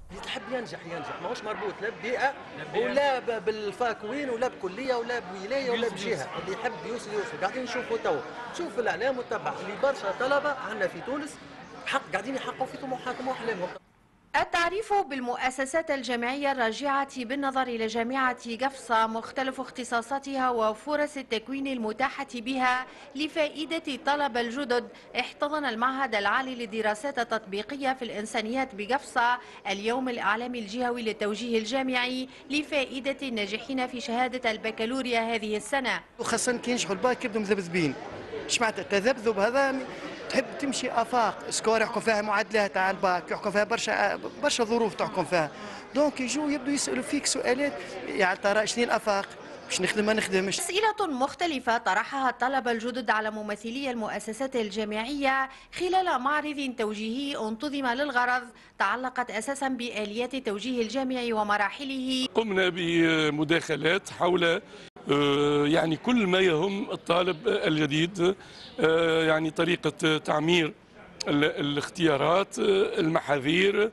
اللي تحب ينجح ينجح، ماهوش مربوط لا ببيئه ولا بالفاكوين ولا بكليه ولا بولايه ولا بجهه. اللي يحب يوصل يوصل. قاعدين نشوفوا توا، شوف الاعلام وتبع اللي برشا طلبه عندنا في تونس قاعدين يحققوا في طموحاتهم واحلامهم. التعريف بالمؤسسات الجامعية الراجعة بالنظر إلى جامعة قفصة مختلف اختصاصاتها وفرص التكوين المتاحة بها لفائدة الطلبة الجدد، احتضن المعهد العالي للدراسات التطبيقية في الإنسانيات بقفصة اليوم الإعلامي الجهوي للتوجيه الجامعي لفائدة الناجحين في شهادة البكالوريا هذه السنة. وخاصة كي ينجحوا الباك يبدوا مذبذبين. اش معناتها التذبذب هذا؟ تحب تمشي افاق سكور يحكم فيها معادلات تاع الباك، يحكم فيها برشا ظروف تحكم فيها. دونك يجوا يبدوا يسالوا فيك سؤالات، يعني ترى شنو الافاق؟ باش نخدم ما نخدمش. أسئلة مختلفة طرحها الطلبة الجدد على ممثلي المؤسسات الجامعية خلال معرض توجيهي انتظم للغرض تعلقت أساسا بآليات التوجيه الجامعي ومراحله. قمنا بمداخلات حول يعني كل ما يهم الطالب الجديد، يعني طريقة تعمير الاختيارات، المحاذير،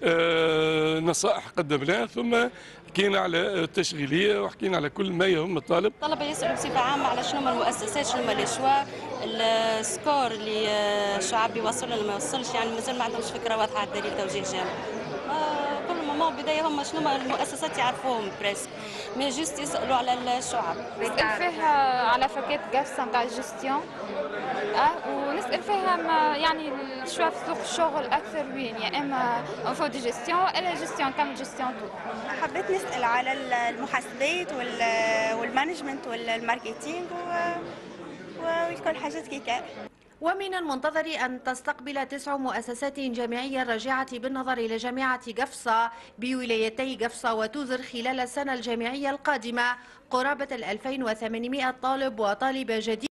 نصائح قدمناها، ثم حكينا على التشغيليه وحكينا على كل ما يهم الطالب. الطلبه يسالوا بصفه عامه على شنو هما المؤسسات، شنو هما الاشواء، السكور اللي الشعب يوصل ولا ما يوصلش، يعني مازال ما عندهمش فكره واضحه على دليل توجيه الجامعي. كل ما بدايه هم شنو هما المؤسسات يعرفوهم بريسك، مي جوست يسالوا على الشعب. نسال فيها على فكات قفصه نتاع الجستيون، ونسال فيها يعني شويه في سوق الشغل اكثر وين، يا اما انفو دي جيستيون الا جيستيون كامل جيستيون تو. حبيت نسال على المحاسبات والمانجمنت والماركتينغ وكل حاجات كيكا. ومن المنتظر أن تستقبل 9 مؤسسات جامعية راجعة بالنظر إلى جامعة قفصة بولايتي قفصة وتوزر خلال السنة الجامعية القادمة قرابة 2800 طالب وطالبة جديد.